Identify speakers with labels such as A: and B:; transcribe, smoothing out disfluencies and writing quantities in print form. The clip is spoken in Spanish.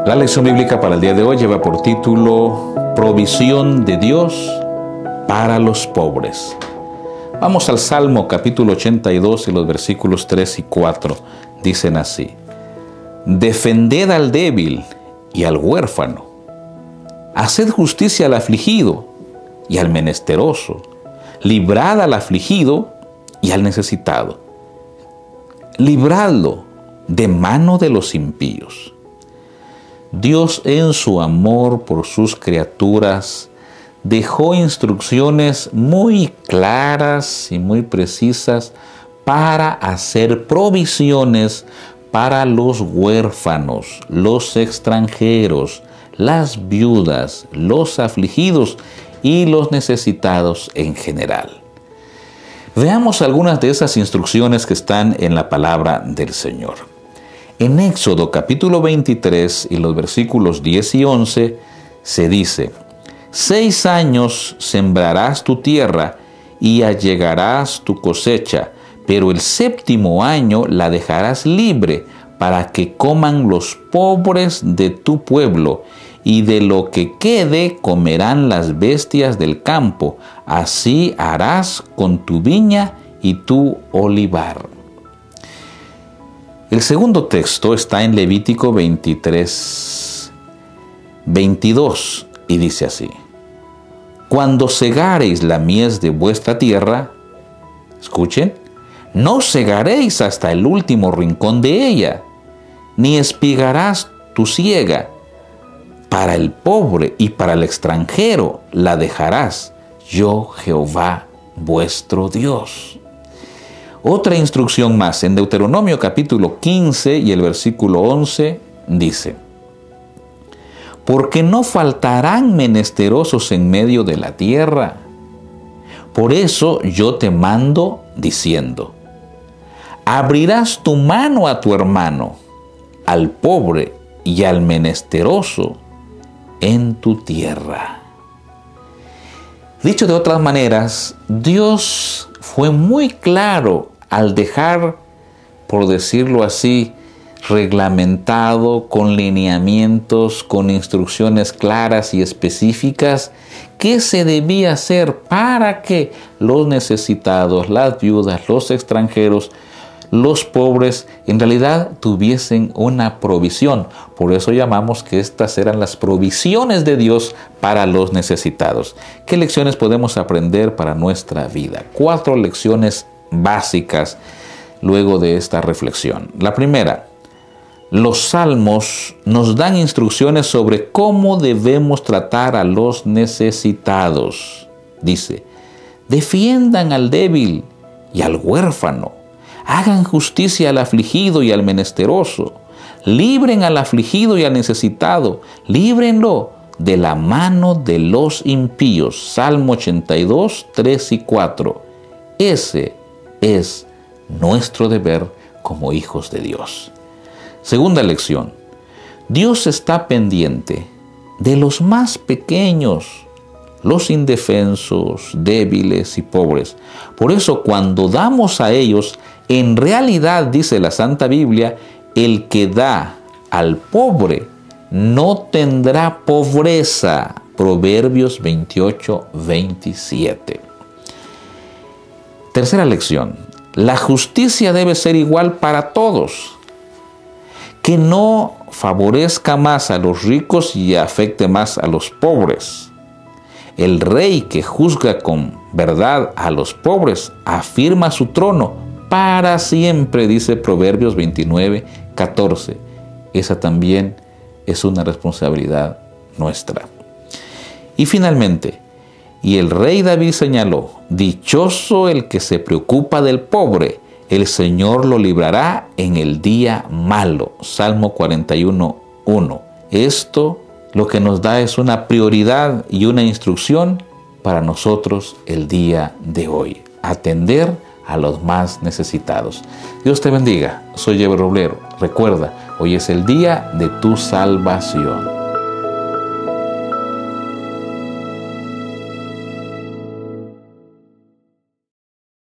A: La lección bíblica para el día de hoy lleva por título Provisión de Dios para los pobres. Vamos al Salmo capítulo 82 y los versículos 3 y 4. Dicen así: Defended al débil y al huérfano. Haced justicia al afligido y al menesteroso. Librad al afligido y al necesitado. Libradlo de mano de los impíos. Dios, en su amor por sus criaturas, dejó instrucciones muy claras y muy precisas para hacer provisiones para los huérfanos, los extranjeros, las viudas, los afligidos y los necesitados en general. Veamos algunas de esas instrucciones que están en la palabra del Señor. En Éxodo capítulo 23 y los versículos 10 y 11 se dice: 6 años sembrarás tu tierra y allegarás tu cosecha, pero el 7º año la dejarás libre para que coman los pobres de tu pueblo, y de lo que quede comerán las bestias del campo. Así harás con tu viña y tu olivar. El segundo texto está en Levítico 23, 22 y dice así: Cuando segareis la mies de vuestra tierra, escuchen, no segaréis hasta el último rincón de ella, ni espigarás tu siega. Para el pobre y para el extranjero la dejarás, yo Jehová vuestro Dios. Otra instrucción más, en Deuteronomio capítulo 15 y el versículo 11 dice: Porque no faltarán menesterosos en medio de la tierra. Por eso yo te mando diciendo: Abrirás tu mano a tu hermano, al pobre y al menesteroso en tu tierra. Dicho de otras maneras, Dios fue muy claro al dejar, por decirlo así, reglamentado, con lineamientos, con instrucciones claras y específicas, qué se debía hacer para que los necesitados, las viudas, los extranjeros, los pobres, en realidad tuviesen una provisión. Por eso llamamos que estas eran las provisiones de Dios para los necesitados. ¿Qué lecciones podemos aprender para nuestra vida? 4 lecciones básicas luego de esta reflexión. La primera: los salmos nos dan instrucciones sobre cómo debemos tratar a los necesitados. Dice: defiendan al débil y al huérfano. Hagan justicia al afligido y al menesteroso. Libren al afligido y al necesitado. Líbrenlo de la mano de los impíos. Salmo 82, 3 y 4. Ese es nuestro deber como hijos de Dios. Segunda lección: Dios está pendiente de los más pequeños, los indefensos, débiles y pobres. Por eso, cuando damos a ellos, en realidad, dice la Santa Biblia, el que da al pobre no tendrá pobreza. Proverbios 28, 27. Tercera lección: la justicia debe ser igual para todos. Que no favorezca más a los ricos y afecte más a los pobres. El rey que juzga con verdad a los pobres afirma su trono para siempre, dice Proverbios 29, 14. Esa también es una responsabilidad nuestra. Y finalmente, y el rey David señaló: dichoso el que se preocupa del pobre, el Señor lo librará en el día malo. Salmo 41, 1. Esto lo que nos da es una prioridad y una instrucción para nosotros el día de hoy: atender a los más necesitados. Dios te bendiga. Soy Eber Roblero. Recuerda, hoy es el día de tu salvación.